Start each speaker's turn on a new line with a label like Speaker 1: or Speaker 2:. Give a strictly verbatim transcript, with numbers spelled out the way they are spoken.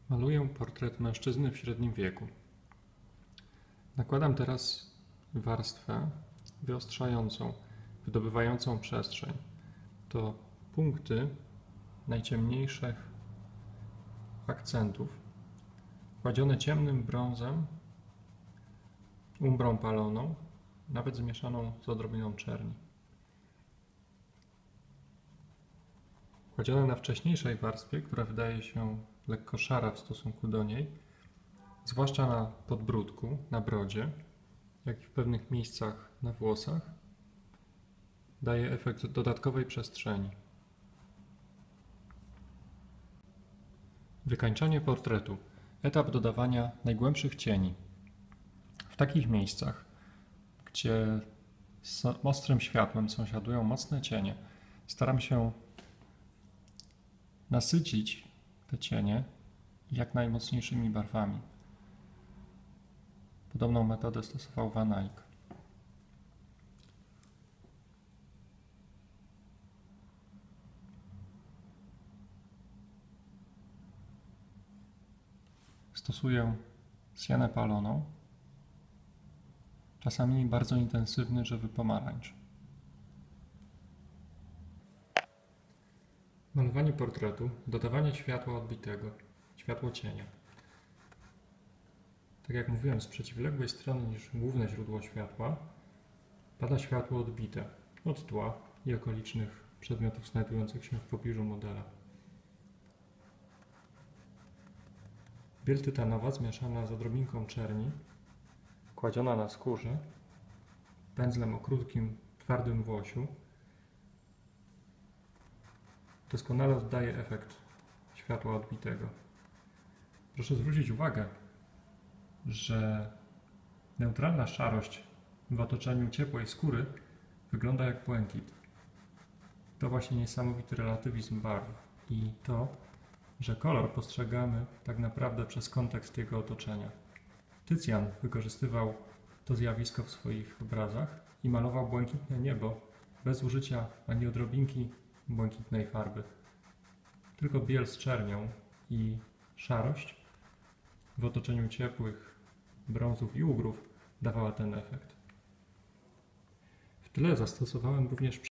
Speaker 1: Maluję portret mężczyzny w średnim wieku. Nakładam teraz warstwę wyostrzającą, wydobywającą przestrzeń. To punkty najciemniejszych akcentów, kładzione ciemnym brązem, umbrą paloną, nawet zmieszaną z odrobiną czerni. Kładzione na wcześniejszej warstwie, która wydaje się lekko szara w stosunku do niej, zwłaszcza na podbródku, na brodzie, jak i w pewnych miejscach na włosach, daje efekt dodatkowej przestrzeni. Wykańczanie portretu. Etap dodawania najgłębszych cieni. W takich miejscach, gdzie z ostrym światłem sąsiadują mocne cienie, staram się nasycić te cienie jak najmocniejszymi barwami. Podobną metodę stosował Van Eyck. Stosuję sienę paloną, czasami bardzo intensywny żywy pomarańcz. Malowanie portretu, dodawanie światła odbitego, światło cienia. Tak jak mówiłem, z przeciwległej strony niż główne źródło światła pada światło odbite od tła i okolicznych przedmiotów znajdujących się w pobliżu modela. Biel tytanowa zmieszana z odrobinką czerni, kładziona na skórze, pędzlem o krótkim, twardym włosiu, doskonale oddaje efekt światła odbitego. Proszę zwrócić uwagę, że neutralna szarość w otoczeniu ciepłej skóry wygląda jak błękit. To właśnie niesamowity relatywizm barw i to, że kolor postrzegamy tak naprawdę przez kontekst jego otoczenia. Tycjan wykorzystywał to zjawisko w swoich obrazach i malował błękitne niebo bez użycia ani odrobinki błękitnej farby. Tylko biel z czernią i szarość w otoczeniu ciepłych brązów i ugrów dawała ten efekt. W tle zastosowałem również